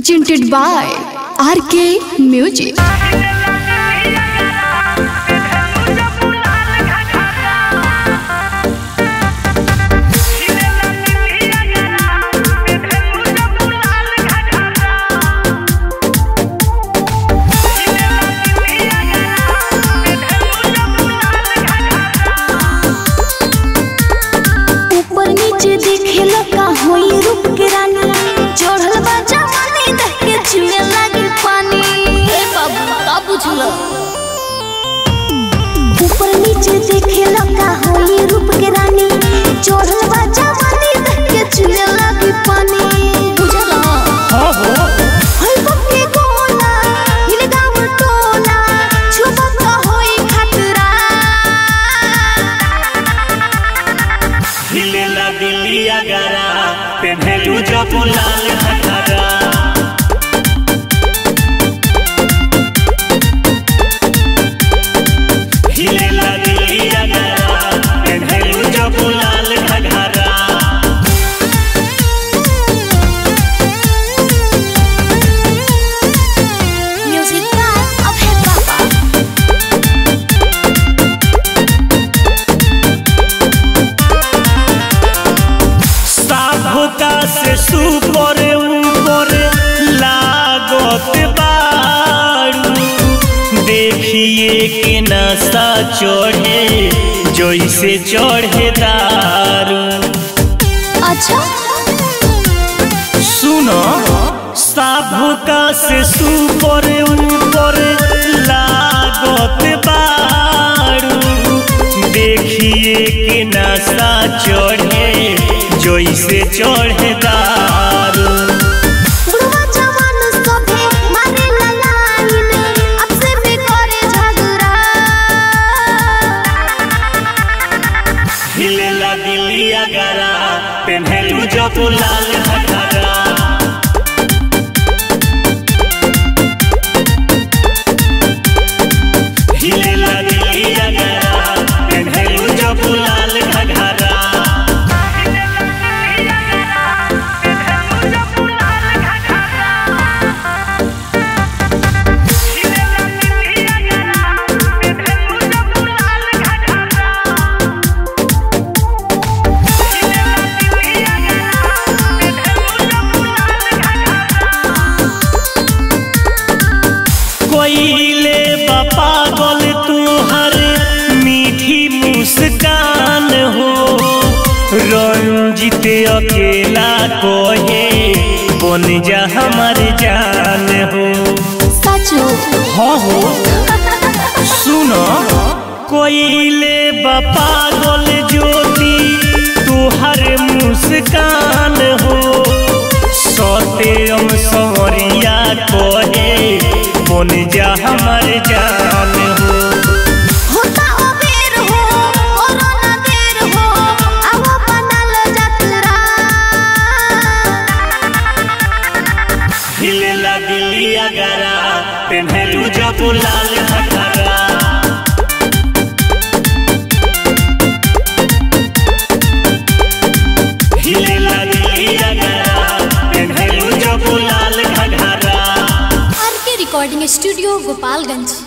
presented by RK Music. ऊपर नीचे देखे लगा होई रूप के रानी, चढ़ल बा जवानी देख के चुए लगी पानी। बुझला हां हो हई बके गोला हिल गांव टोला छुपा का होई खतरा। हिले लगिली अगरा पेन्हलू जब लाल खतरा। सुपर ऊपर लागत बारू, देखिए के नशा चढ़े जैसे चढ़े दारू। अच्छा सुनो साभुका से सुपर ऊपर लागत बारू, देखिए के नशा चढ़े जैसे चढ़े दारू। बुढ़वा जवान सभे मारे लाइन, अब से भी करे झगड़ा। हिले लगिली अगरा पेन्हलू जब लाल खतरा। हिले लगिली अगरा पेन्हलू जब लाल खतरा। कोइले बापा गोल तुहर मीठी मुस्कान हो, रंजित अकेला कोहे बन जा हमार जान हो। सचो हाँ हो सुनो कोइले बापा गोल ज्योति तुहर मुस्कान हो, सत्यम सवरिया कोहे बन जा हमार जान हो। होता अबेर हो कोरोना देर हो, आवा बनल जतरा। हिले लगिली अगरा पेन्हलू जब लाल खतरा। हिले लगिली अगरा पेन्हलू जब लाल खतरा। RK recording studio Gopalganj.